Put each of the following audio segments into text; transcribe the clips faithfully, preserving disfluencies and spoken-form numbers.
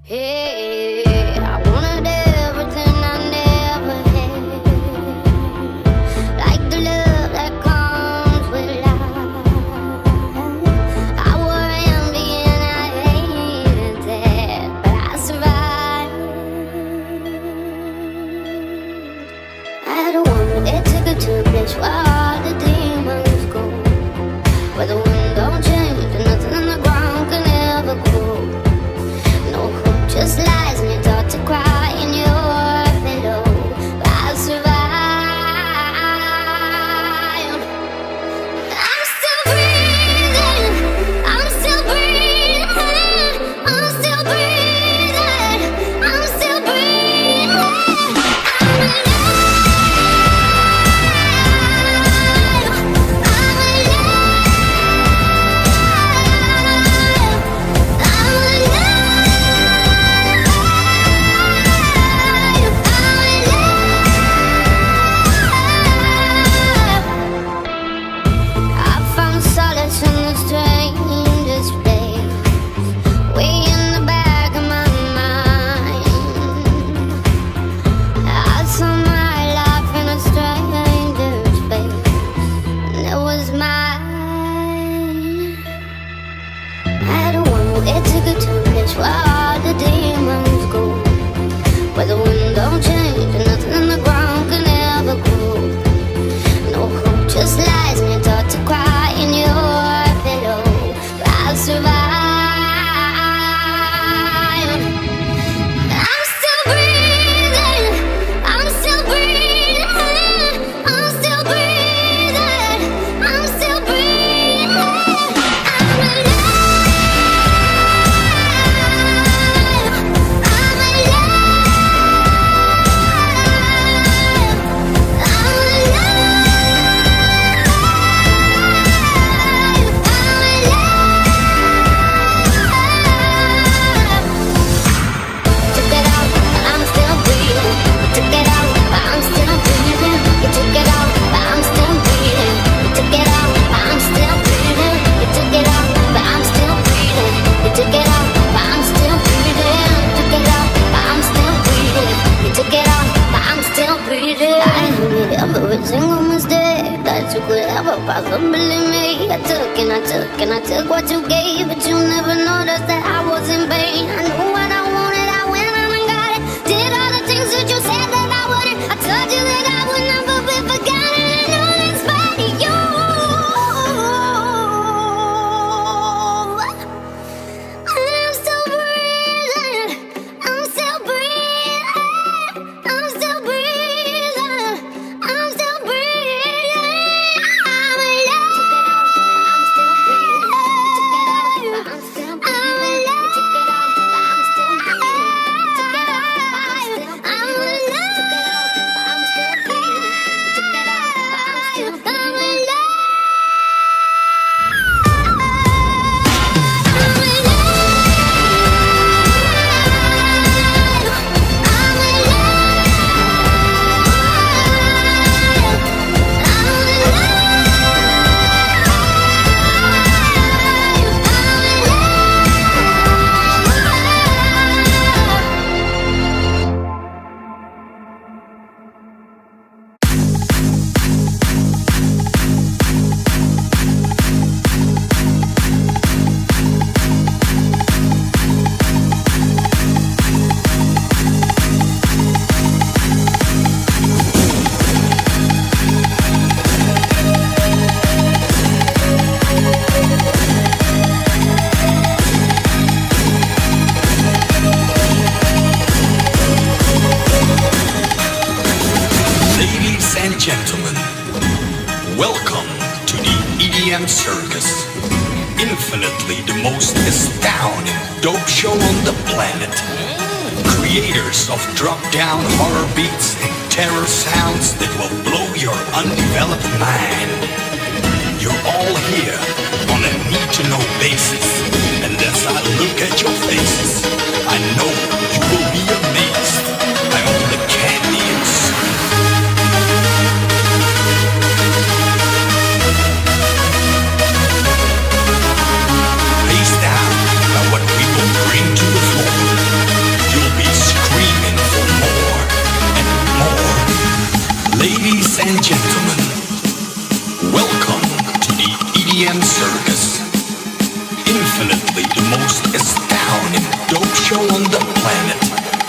Hey, I wanted everything I never had, like the love that comes with life. I wore envy and I hated that, but I survived. I had a woman that took her to a place where all the demons go, where the wind don't change and nothing on the ground can ever grow. No hope, just lies, and you're taught to cry in your pillow. But I'll survive. I'm still breathing. I'm still breathing. I'm still breathing. I'm still breathing. I'm alive. I'm alive. I'm I found solace in the strangest place, way in the back of my mind. I saw my life in a stranger's face, and it was mine. I had a woman that took her to a place where all the demons go, where the wind don't change and nothing in the ground can ever grow. No hope, just lies, and you're taught to cry in your pillow. But I'll survive. I'm still breathing. I'm still breathing. I'm still breathing. I'm still breathing. I'm alive. I'm alive. I'm Took it out, but I'm still breathing. You took it out, but I'm still breathing. You took it out, but I'm still breathing. You took it out, but I'm still breathing. You took it out, but I'm still breathing. You took it out, but I'm still breathing. You took it out, but I'm still breathing. You took it out, but I'm still breathing. I made every single mistake that you could ever possibly make. I took and I took and I took what you gave, but you never noticed that I was in pain. I knew what I wanted, I went out and got it. Did all the things that you said that I wouldn't. I told you that I would never be forgotten. I know that's by you. And I'm still breathing. I'm still breathing. I'm still breathing. I'm still breathing. I'm alive. I'm still breathing. I'm still breathing. I'm still breathing. I'm Ladies and gentlemen, welcome to the E D M Circus. Infinitely the most astounding dope show on the planet. Creators of drop-down horror beats and terror sounds that will blow your undeveloped mind. You're all here on a need-to-know basis, and as I look at your faces, I know you will be amazed by all the candy and sweet. Faced down by what we will bring to the floor. show on the planet.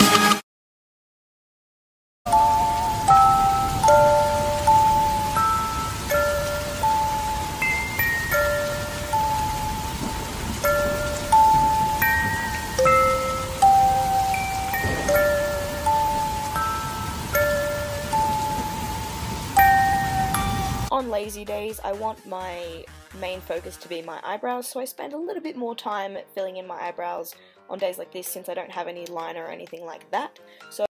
On lazy days, I want my main focus to be my eyebrows, so I spend a little bit more time filling in my eyebrows on days like this since I don't have any liner or anything like that. So